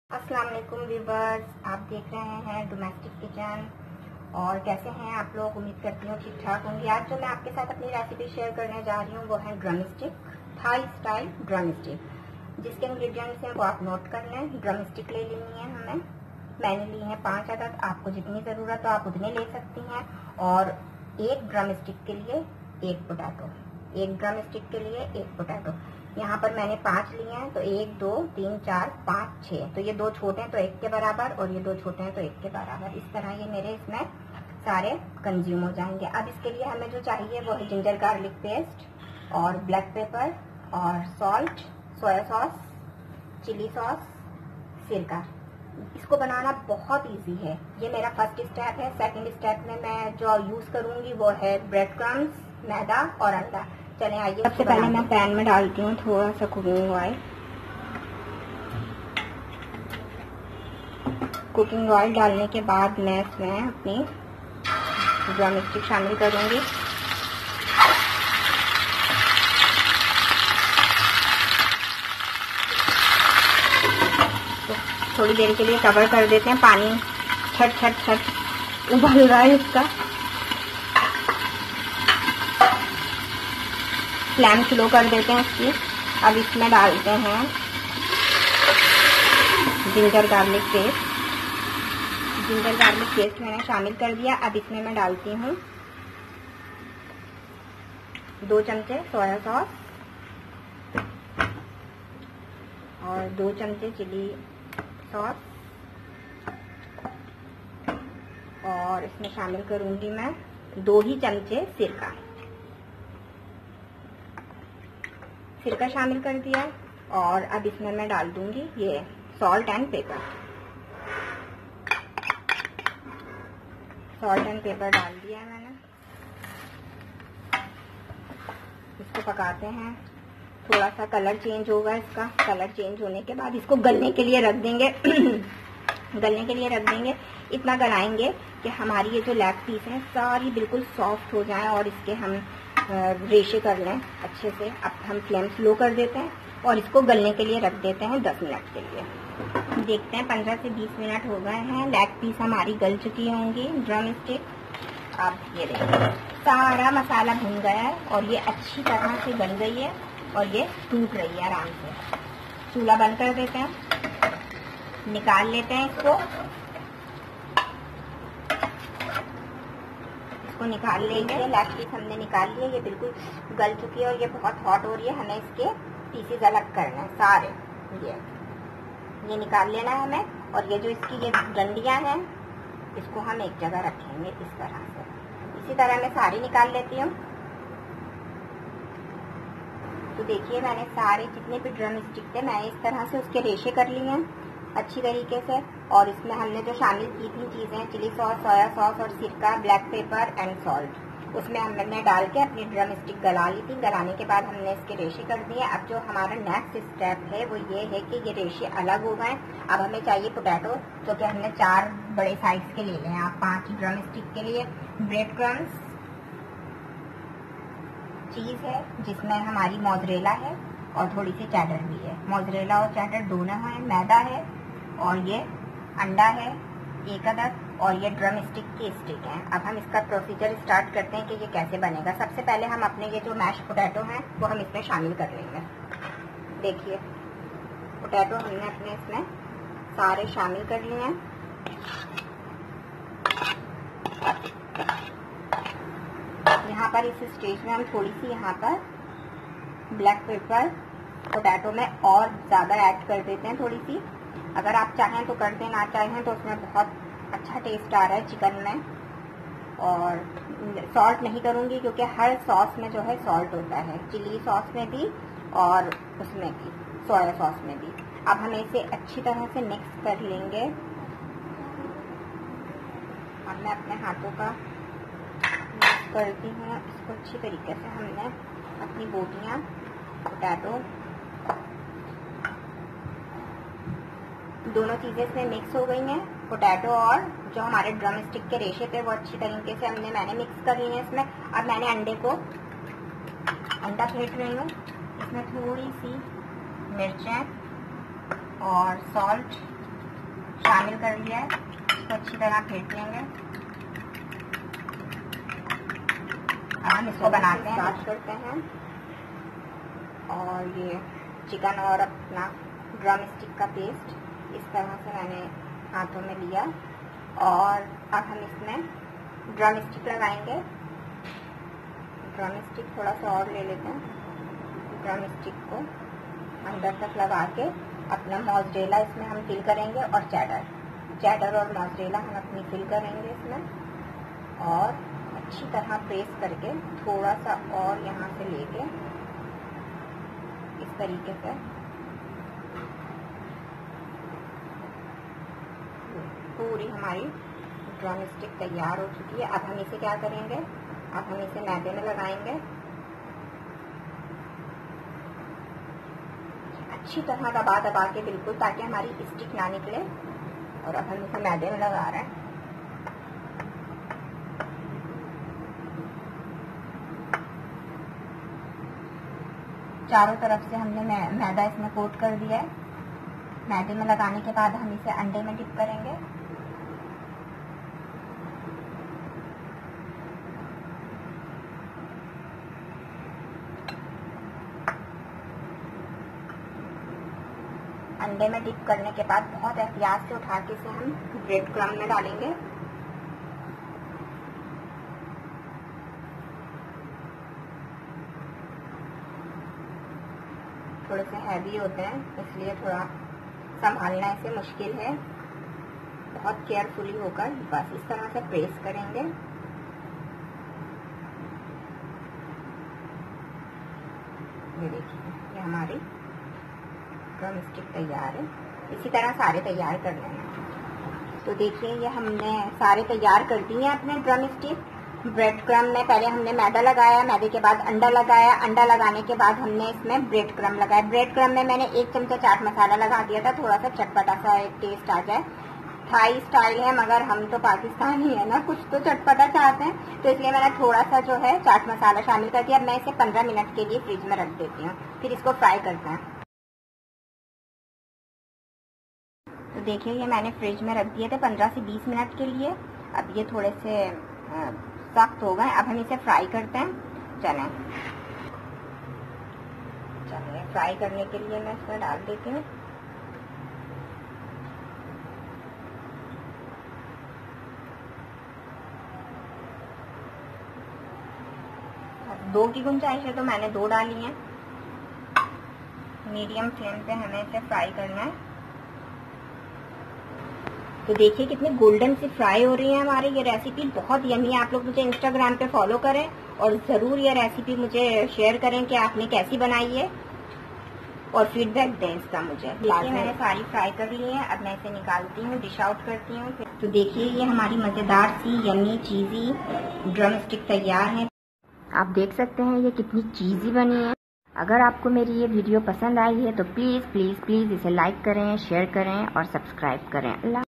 अस्सलाम वालेकुम व्यूवर्स, आप देख रहे हैं डोमेस्टिक किचन। और कैसे हैं आप लोग? उम्मीद करती हूँ ठीक ठाक होंगे। आज जो मैं आपके साथ अपनी रेसिपी शेयर करने जा रही हूँ वो है drumstick, Thai style drumstick. जिसके इंग्रेडिएंट्स हैं वो आप नोट कर लें। ड्रम स्टिक ले लेनी है हमें, मैंने ली है 5 अदद। आपको जितनी ज़रूरत हो आप उतने ले सकती हैं। और एक ड्रम स्टिक के लिए एक पोटैटो, एक ड्रम स्टिक के लिए एक पोटैटो। यहाँ पर मैंने 5 लिए हैं, तो 1 2 3 4 5 6। तो ये 2 छोटे हैं तो 1 के बराबर, और ये 2 छोटे हैं तो 1 के बराबर। इस तरह ये मेरे इसमें सारे कंज्यूम हो जाएंगे। अब इसके लिए हमें जो चाहिए वो है जिंजर गार्लिक पेस्ट, और ब्लैक पेपर, और salt, soya sauce, chilli sauce, सिरका। इसको बनाना बहुत इजी है। ये मेरा फर्स्ट स्टेप है। सेकंड स्टेप में मैं जो यूज करूंगी वो है ब्रेड क्रम्स, मैदा और अंडा। चलें आइए। सबसे पहले मैं पैन में डालती हूँ थोड़ा सा कुकिंग ऑयल। कुकिंग ऑयल डालने के बाद मैं इसमें अपनी ड्रम स्टिक शामिल करूंगी। तो थोड़ी देर के लिए कवर कर देते हैं। पानी छट छट छट उबल रहा है इसका। फ्लेम स्लो कर देते हैं इसकी। अब इसमें डालते हैं ginger garlic paste. Ginger garlic paste मैंने शामिल कर दिया। अब इसमें मैं डालती हूँ 2 चमचे सोया सॉस और 2 चमचे चिली सॉस, और इसमें शामिल करूंगी मैं 2 ही चमचे सिरका। सिरका शामिल कर दिया। और अब इसमें मैं डाल दूंगी ये salt and pepper. Salt and pepper डाल दिया है मैंने। इसको पकाते हैं। थोड़ा सा कलर चेंज होगा इसका। कलर चेंज होने के बाद इसको गलने के लिए रख देंगे। गलने के लिए रख देंगे। इतना गलाएंगे कि हमारी ये जो लेग पीस है सारी बिल्कुल सॉफ्ट हो जाए और इसके हम रेशे कर लें अच्छे से। अब हम फ्लेम स्लो कर देते हैं और इसको गलने के लिए रख देते हैं 10 मिनट के लिए। देखते हैं 15 से 20 मिनट हो गए हैं। लेग पीस हमारी गल चुकी होंगी ड्रम स्टिक। अब ये देखिए सारा मसाला भुन गया है और ये अच्छी तरह से बन गई है और ये टूट रही है आराम से। चूल्हा बंद कर देते हैं, निकाल लेते हैं इसको। इसको निकाल लेंगे। लेग पीस हमने निकाल लिया। ये बिल्कुल गल चुकी है और ये बहुत हॉट हो रही है। हमें इसके पीसेस अलग करना है सारे। ये निकाल लेना है हमें। और ये जो इसकी ये डंडियां हैं इसको हम एक जगह रखेंगे इस तरह से। इसी तरह मैं सारी निकाल लेती हूँ। तो देखिए मैंने सारे जितने भी ड्रम स्टिक थे मैंने इस तरह से उसके रेशे कर लिए हैं अच्छी तरीके से। और इसमें हमने जो शामिल की थी चीजें, चिली सॉस, सोया सॉस और सिरका, ब्लैक पेपर एंड सॉल्ट, उसमें हमने डाल के अपनी ड्रम स्टिक गला ली थी। गलाने के बाद हमने इसके रेशे कर दिए। अब जो हमारा नेक्स्ट स्टेप है वो ये है कि ये रेशे अलग हो गए। अब हमें चाहिए पोटैटो, जो कि हमने 4 बड़े साइज के ले लें आप 5 ड्रम स्टिक के लिए। ब्रेड क्रम्स, चीज है जिसमें हमारी मोज़रेला है और थोड़ी सी चैडर भी है। मोज़रेला और चैडर दोनों है। मैदा है और ये अंडा है 1 अदद, और ये ड्रम स्टिक की स्टिक है। अब हम इसका प्रोसीजर स्टार्ट करते हैं कि ये कैसे बनेगा। सबसे पहले हम अपने ये जो मैश पोटैटो हैं वो हम इसमें शामिल कर लेंगे। देखिए पोटैटो हमने अपने इसमें सारे शामिल कर लिए हैं। यहाँ पर इस स्टेज में हम थोड़ी सी यहाँ पर ब्लैक पेपर पोटैटो में और ज़्यादा ऐड कर देते हैं थोड़ी सी। अगर आप चाहें तो कर दें, ना चाहें तो उसमें बहुत अच्छा टेस्ट आ रहा है चिकन में। और सॉल्ट नहीं करूँगी क्योंकि हर सॉस में जो है सॉल्ट होता है, चिली सॉस में भी और उसमें भी, सोया सॉस में भी। अब हम इसे अच्छी तरह से मिक्स कर लेंगे। अब मैं अपने हाथों का मिक्स करती हूँ इसको अच्छी तरीके से। हमने अपनी बोटियाँ पोटैटो दोनों चीजें इसमें मिक्स हो गई हैं। पोटैटो और जो हमारे ड्रम स्टिक के रेशे थे वो अच्छी तरीके से मैंने मिक्स कर लिए हैं इसमें। अब मैंने अंडा फेंट रही हूँ। इसमें थोड़ी सी मिर्चें और सॉल्ट शामिल कर लिया है, इसको अच्छी तरह फेंट लेंगे। हम इसको बनाते हैं, स्टार्ट करते हैं। और ये चिकन और अपना ड्रम स्टिक का पेस्ट इस तरह से मैंने हाथों में लिया और अब हम इसमें ड्रम स्टिक लगाएंगे। ड्रम स्टिक थोड़ा सा और ले लेते हैं। ड्रम स्टिक को अंदर तक लगा के अपना मोज़रेला इसमें हम फिल करेंगे और चेडर और मोज़रेला हम अपनी फिल करेंगे इसमें और अच्छी तरह प्रेस करके थोड़ा सा और यहाँ से लेके इस तरीके से पूरी हमारी ड्रम स्टिक तैयार हो चुकी है। अब हम इसे क्या करेंगे, अब हम इसे मैदे में लगाएंगे अच्छी तरह दबा के बिल्कुल, ताकि हमारी स्टिक ना निकले। और अब हम इसे मैदे में लगा रहे हैं। चारों तरफ से हमने मैदा इसमें कोट कर दिया है। मैदे में लगाने के बाद हम इसे अंडे में डिप करेंगे। अंडे में डिप करने के बाद बहुत एहतियात से उठा के इसे हम ब्रेड क्रम्ब में डालेंगे। थोड़े से हैवी होते हैं, इसलिए थोड़ा संभालना इसे मुश्किल है। बहुत केयरफुली होकर बस इस तरह से प्रेस करेंगे। ये देखिए, ये हमारी ड्रम स्टिक तैयार है। इसी तरह सारे तैयार कर लेना। तो देखिए, ये हमने सारे तैयार कर दिए अपने ड्रम स्टिक। ब्रेड क्रम्ब में पहले हमने मैदा लगाया, मैदे के बाद अंडा लगाया, अंडा लगाने के बाद हमने इसमें ब्रेड क्रम्ब लगाया। ब्रेड क्रम्ब में मैंने 1 चमचा चाट मसाला लगा दिया था, थोड़ा सा चटपटा सा एक टेस्ट आ जाए। थाई स्टाइल है, मगर हम तो पाकिस्तानी है ना, कुछ तो चटपटा चाहते हैं, तो इसलिए मैंने थोड़ा सा जो है चाट मसाला शामिल कर दिया। अब मैं इसे 15 मिनट के लिए फ्रिज में रख देती हूँ, फिर इसको फ्राई करते हैं। तो देखिए, ये मैंने फ्रिज में रख दिए थे 15 से 20 मिनट के लिए। अब ये थोड़े से सख्त हो गए। अब हम इसे फ्राई करते हैं। चलें फ्राई करने के लिए मैं इसमें डाल देती हूँ। दो की गुंजाइश है तो मैंने 2 डाली हैं। मीडियम फ्लेम पे हमें इसे फ्राई करना है। तो देखिए कितनी गोल्डन सी फ्राई हो रही है हमारी ये रेसिपी, बहुत यमी है। आप लोग मुझे इंस्टाग्राम पे फॉलो करें और ज़रूर ये रेसिपी मुझे शेयर करें कि आपने कैसी बनाई है और फीडबैक दें इसका मुझे। देखिए, मैंने सारी फ्राई कर ली है। अब मैं इसे निकालती हूँ, डिश आउट करती हूँ। तो देखिए, ये हमारी मज़ेदार सी यमी चीज़ी ड्रम स्टिक तैयार है। आप देख सकते हैं ये कितनी चीज़ी बनी है। अगर आपको मेरी ये वीडियो पसंद आई है तो प्लीज़ प्लीज़ प्लीज़ इसे लाइक करें, शेयर करें और सब्सक्राइब करें। अल्लाह।